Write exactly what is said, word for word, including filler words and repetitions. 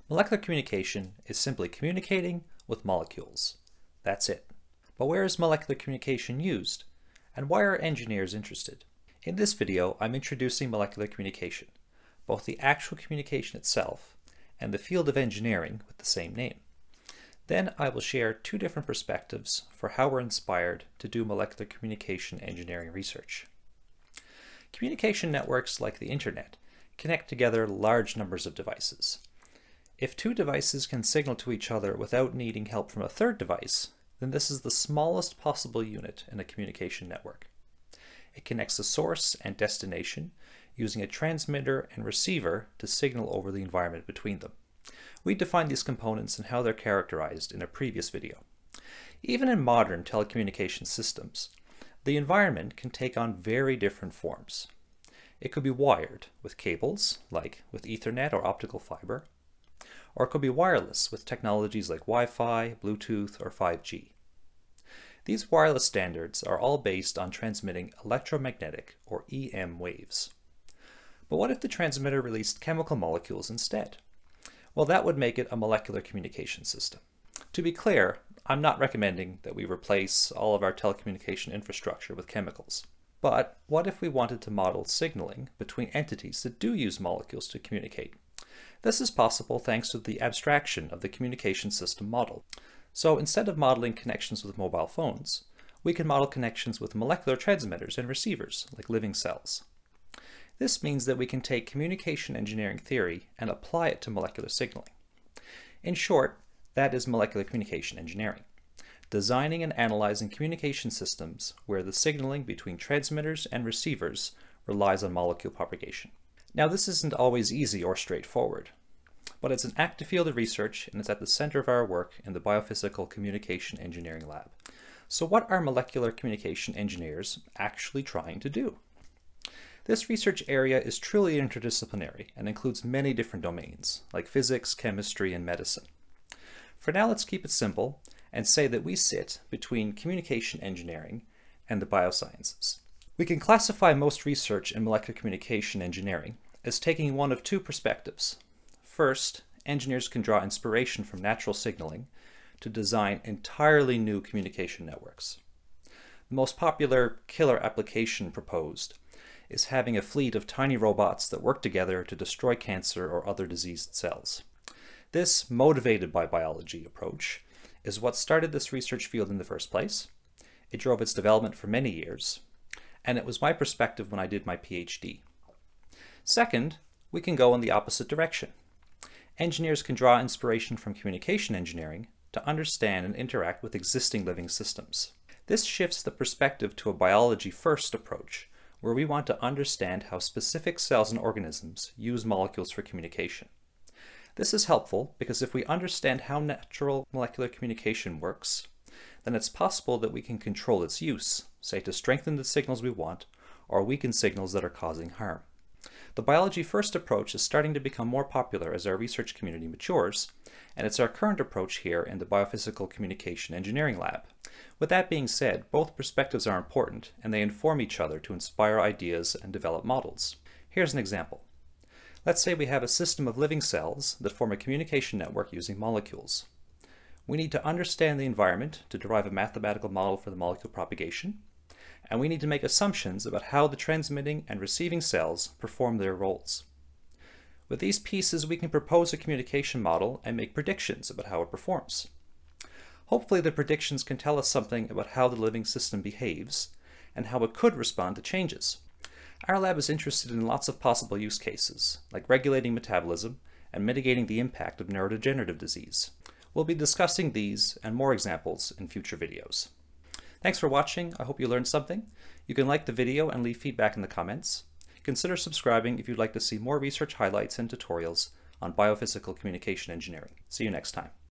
Molecular communication is simply communicating with molecules. That's it. But where is molecular communication used? And why are engineers interested? In this video, I'm introducing molecular communication, both the actual communication itself and the field of engineering with the same name. Then I will share two different perspectives for how we're inspired to do molecular communication engineering research. Communication networks like the internet connect together large numbers of devices. If two devices can signal to each other without needing help from a third device, then this is the smallest possible unit in a communication network. It connects the source and destination using a transmitter and receiver to signal over the environment between them. We defined these components and how they're characterized in a previous video. Even in modern telecommunication systems, the environment can take on very different forms. It could be wired with cables, like with Ethernet or optical fiber, or it could be wireless with technologies like Wi-Fi, Bluetooth, or five G. These wireless standards are all based on transmitting electromagnetic or E M waves. But what if the transmitter released chemical molecules instead? Well, that would make it a molecular communication system. To be clear, I'm not recommending that we replace all of our telecommunication infrastructure with chemicals. But what if we wanted to model signaling between entities that do use molecules to communicate? This is possible thanks to the abstraction of the communication system model. So instead of modeling connections with mobile phones, we can model connections with molecular transmitters and receivers, like living cells. This means that we can take communication engineering theory and apply it to molecular signaling. In short, that is molecular communication engineering, designing and analyzing communication systems where the signaling between transmitters and receivers relies on molecule propagation. Now, this isn't always easy or straightforward, but it's an active field of research and it's at the center of our work in the Biophysical Communication Engineering Lab. So what are molecular communication engineers actually trying to do? This research area is truly interdisciplinary and includes many different domains, like physics, chemistry, and medicine. For now, let's keep it simple and say that we sit between communication engineering and the biosciences. We can classify most research in molecular communication engineering as taking one of two perspectives. First, engineers can draw inspiration from natural signaling to design entirely new communication networks. The most popular killer application proposed is having a fleet of tiny robots that work together to destroy cancer or other diseased cells. This motivated by biology approach is what started this research field in the first place. It drove its development for many years, and it was my perspective when I did my PhD. Second, we can go in the opposite direction. Engineers can draw inspiration from communication engineering to understand and interact with existing living systems. This shifts the perspective to a biology-first approach, where we want to understand how specific cells and organisms use molecules for communication. This is helpful because if we understand how natural molecular communication works, then it's possible that we can control its use, say to strengthen the signals we want or weaken signals that are causing harm. The biology-first approach is starting to become more popular as our research community matures, and it's our current approach here in the Biophysical Communication Engineering Lab. With that being said, both perspectives are important and they inform each other to inspire ideas and develop models. Here's an example. Let's say we have a system of living cells that form a communication network using molecules. We need to understand the environment to derive a mathematical model for the molecule propagation, and we need to make assumptions about how the transmitting and receiving cells perform their roles. With these pieces, we can propose a communication model and make predictions about how it performs. Hopefully the predictions can tell us something about how the living system behaves and how it could respond to changes. Our lab is interested in lots of possible use cases, like regulating metabolism and mitigating the impact of neurodegenerative disease. We'll be discussing these and more examples in future videos. Thanks for watching. I hope you learned something. You can like the video and leave feedback in the comments. Consider subscribing if you'd like to see more research highlights and tutorials on biophysical communication engineering. See you next time.